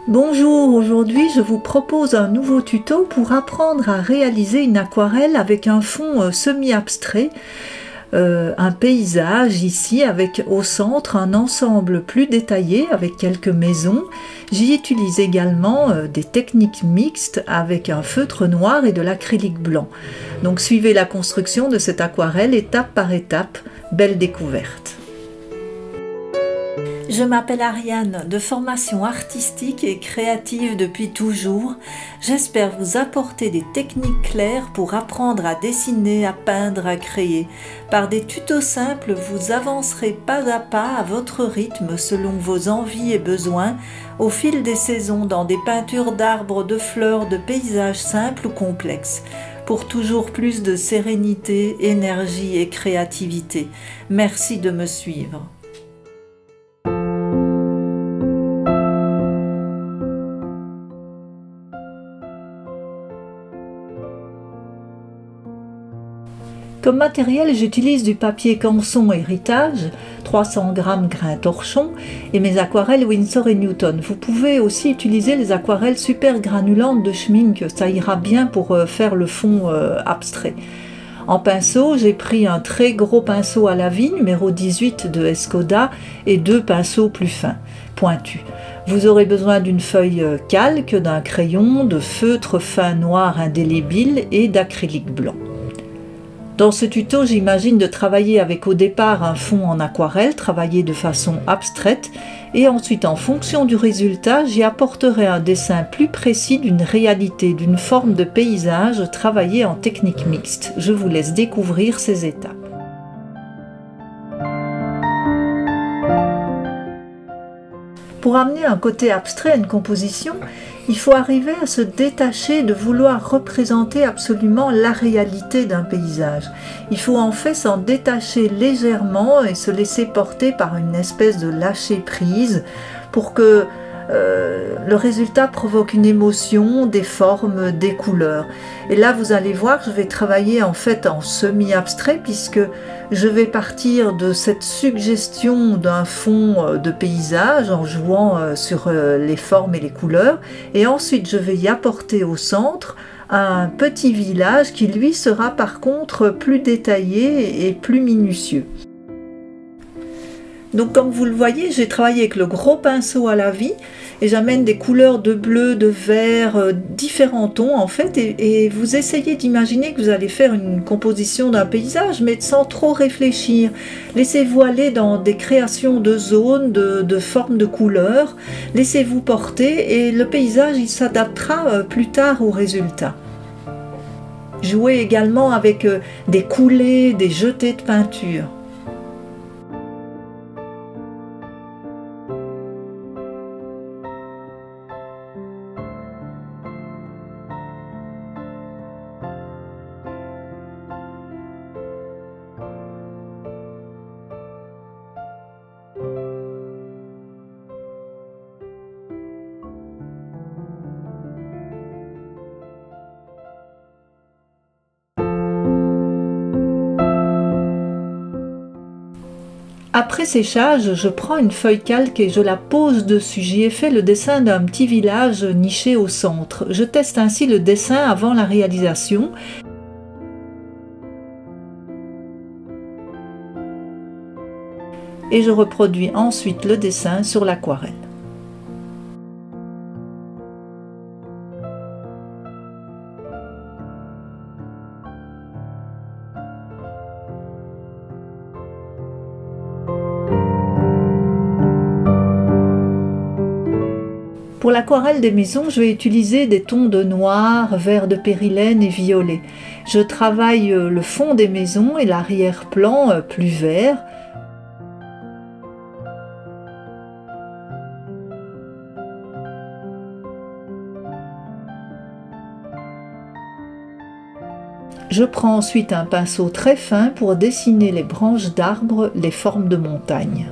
Bonjour, aujourd'hui je vous propose un nouveau tuto pour apprendre à réaliser une aquarelle avec un fond semi-abstrait, un paysage ici avec au centre un ensemble plus détaillé avec quelques maisons. J'y utilise également des techniques mixtes avec un feutre noir et de l'acrylique blanc. Donc suivez la construction de cette aquarelle étape par étape, belle découverte. Je m'appelle Ariane, de formation artistique et créative depuis toujours. J'espère vous apporter des techniques claires pour apprendre à dessiner, à peindre, à créer. Par des tutos simples, vous avancerez pas à pas à votre rythme selon vos envies et besoins, au fil des saisons dans des peintures d'arbres, de fleurs, de paysages simples ou complexes. Pour toujours plus de sérénité, énergie et créativité. Merci de me suivre. Comme matériel, j'utilise du papier canson héritage, 300 g grain torchon et mes aquarelles Winsor & Newton. Vous pouvez aussi utiliser les aquarelles super granulantes de Schmincke, ça ira bien pour faire le fond abstrait. En pinceau, j'ai pris un très gros pinceau à la vie, numéro 18 de Escoda, et deux pinceaux plus fins, pointus. Vous aurez besoin d'une feuille calque, d'un crayon, de feutre fin noir indélébile et d'acrylique blanc. Dans ce tuto, j'imagine de travailler avec au départ un fond en aquarelle, travaillé de façon abstraite, et ensuite en fonction du résultat, j'y apporterai un dessin plus précis d'une réalité, d'une forme de paysage travaillé en technique mixte. Je vous laisse découvrir ces étapes. Pour amener un côté abstrait à une composition, il faut arriver à se détacher de vouloir représenter absolument la réalité d'un paysage. Il faut en fait s'en détacher légèrement et se laisser porter par une espèce de lâcher-prise pour que le résultat provoque une émotion, des formes, des couleurs. Et là, vous allez voir, je vais travailler en fait en semi-abstrait puisque je vais partir de cette suggestion d'un fond de paysage en jouant sur les formes et les couleurs. Et ensuite, je vais y apporter au centre un petit village qui, lui, sera par contre plus détaillé et plus minutieux. Donc comme vous le voyez, j'ai travaillé avec le gros pinceau à la vie et j'amène des couleurs de bleu, de vert, différents tons en fait et vous essayez d'imaginer que vous allez faire une composition d'un paysage mais sans trop réfléchir. Laissez-vous aller dans des créations de zones, de formes de couleurs, laissez-vous porter et le paysage il s'adaptera plus tard au résultat. Jouez également avec des coulées, des jetés de peinture. Après séchage, je prends une feuille calque et je la pose dessus. J'y ai fait le dessin d'un petit village niché au centre. Je teste ainsi le dessin avant la réalisation. Et je reproduis ensuite le dessin sur l'aquarelle. Pour l'aquarelle des maisons, je vais utiliser des tons de noir, vert de périlène et violet. Je travaille le fond des maisons et l'arrière-plan plus vert. Je prends ensuite un pinceau très fin pour dessiner les branches d'arbres, les formes de montagne.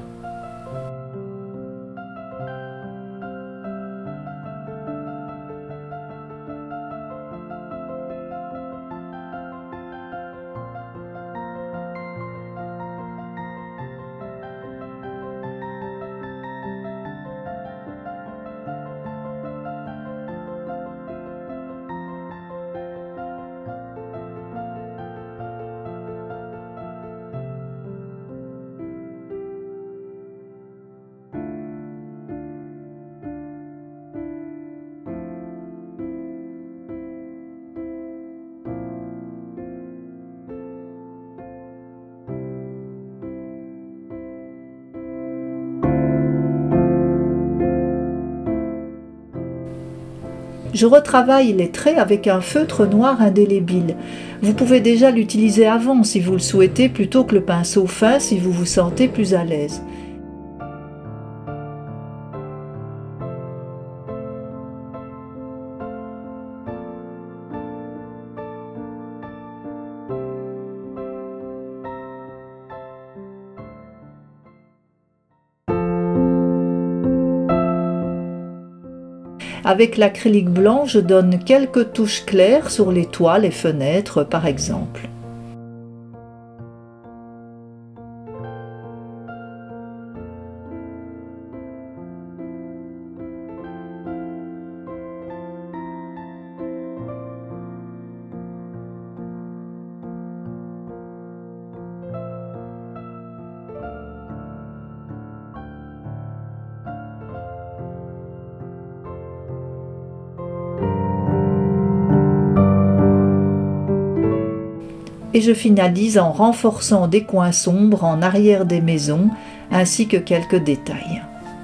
Je retravaille les traits avec un feutre noir indélébile. Vous pouvez déjà l'utiliser avant si vous le souhaitez, plutôt que le pinceau fin si vous vous sentez plus à l'aise. Avec l'acrylique blanc, je donne quelques touches claires sur les toits, les fenêtres par exemple. Et je finalise en renforçant des coins sombres en arrière des maisons, ainsi que quelques détails.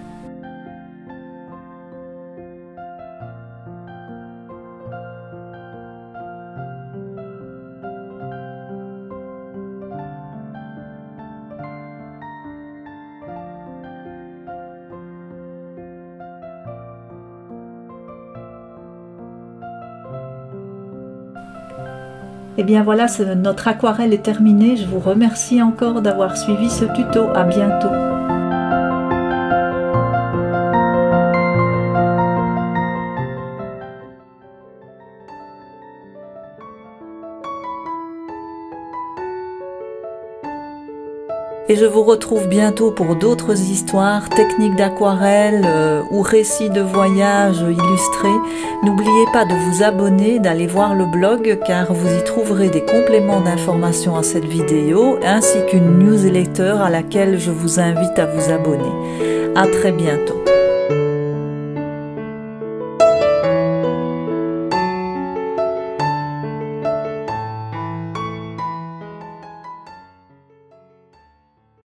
Et bien voilà, notre aquarelle est terminée. Je vous remercie encore d'avoir suivi ce tuto. À bientôt. Et je vous retrouve bientôt pour d'autres histoires, techniques d'aquarelle ou récits de voyage illustrés. N'oubliez pas de vous abonner, d'aller voir le blog car vous y trouverez des compléments d'informations à cette vidéo ainsi qu'une newsletter à laquelle je vous invite à vous abonner. À très bientôt.